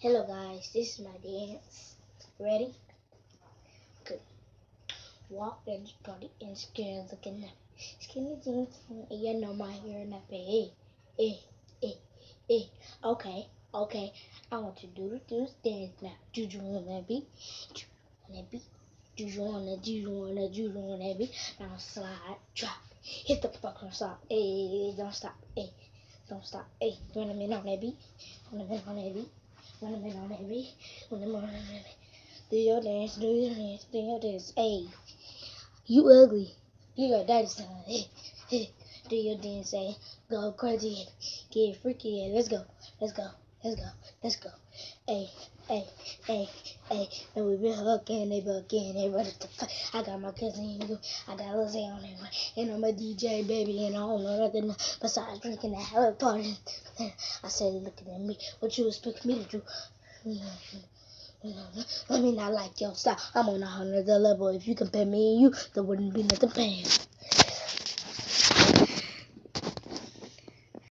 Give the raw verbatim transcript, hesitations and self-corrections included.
Hello guys, this is my dance. Ready? Good. Walk in the party and scared looking at me. Skinny jeans, you know my hair and hey, hey, hey, hey. Okay, okay. I want you to do the do the dance now. Do you want that beat? Do you want that beat? Do you want that? Do you want that? Do you want that beat? Now slide, drop, hit the fucking stop. Hey, don't stop. Hey, don't stop. Hey, run a minute on that beat. Run a minute on that beat. Run a minute on that beat. Run a minute on that beat. Do your dance, do your dance, do your dance. Hey, you ugly. You got daddy son. Hey, hey, do your dance. Hey, go crazy. Get freaky. Hey, let's go. Let's go. Let's go. Let's go. Hey, hey, hey, hey. And we been hooking, they bucking, they ready to fight. I got my cousin, you. I got Lil Zay on there. And I'm a D J, baby, and I don't know nothing besides drinking that hell party. I said, looking at me, what you expect me to do? Let me not like your style. I'm on a hundred level. If you compare me and you, there wouldn't be nothing paying.